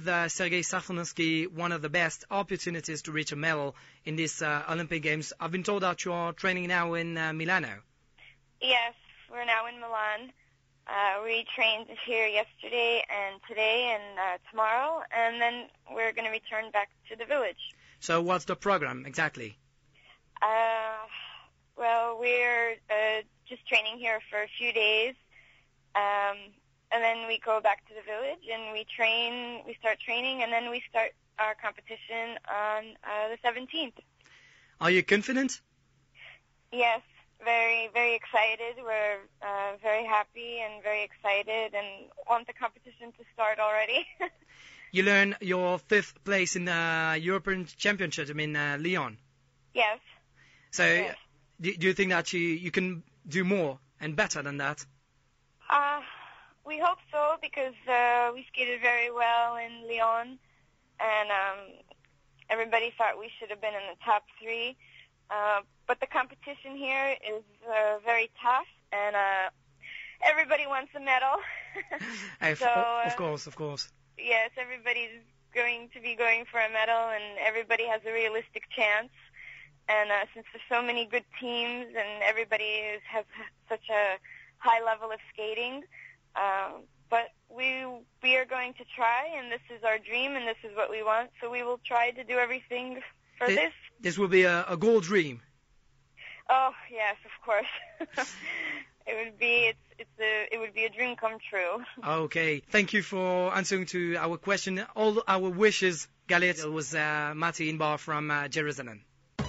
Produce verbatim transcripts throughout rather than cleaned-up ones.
uh, Sergei Sakhnovsky one of the best opportunities to reach a medal in these uh, Olympic Games. I've been told that you're training now in uh, Milano. Yes, we're now in Milan. Uh, we trained here yesterday and today and uh, tomorrow, and then we're going to return back to the village. So what's the program exactly? Uh, well, we're uh, just training here for a few days, um, and then we go back to the village and we train, we start training, and then we start our competition on uh, the seventeenth. Are you confident? Yes, very, very excited. We're uh, very happy and very excited and want the competition to start already. You learn your fifth place in the European Championship in uh, Lyon. Yes. So yes. Do, do you think that you, you can do more and better than that? Uh, we hope so, because uh, we skated very well in Lyon, and um, everybody thought we should have been in the top three. Uh, but the competition here is uh, very tough, and uh, everybody wants a medal. Of, so, uh, of course, of course. Yes, everybody's going to be going for a medal, and everybody has a realistic chance. And uh, since there's so many good teams and everybody is, has such a high level of skating, uh, but we we are going to try, and this is our dream, and this is what we want. So we will try to do everything for this. This, this will be a, a goal dream. Oh yes, of course. It would be it's it's a it would be a dream come true. Okay, thank you for answering to our question. All our wishes, Galit. It was uh, Mati Inbar from uh, Jerusalem.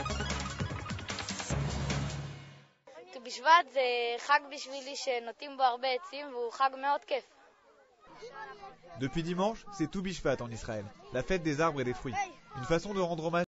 ט"ו בשבט זה חג בשבילי שנוטים בו הרבה עצים והוא חג מאוד כיף. Depuis dimanche, c'est Tou Bishvat en Israël, la fête des arbres et des fruits. Une façon de rendre hommage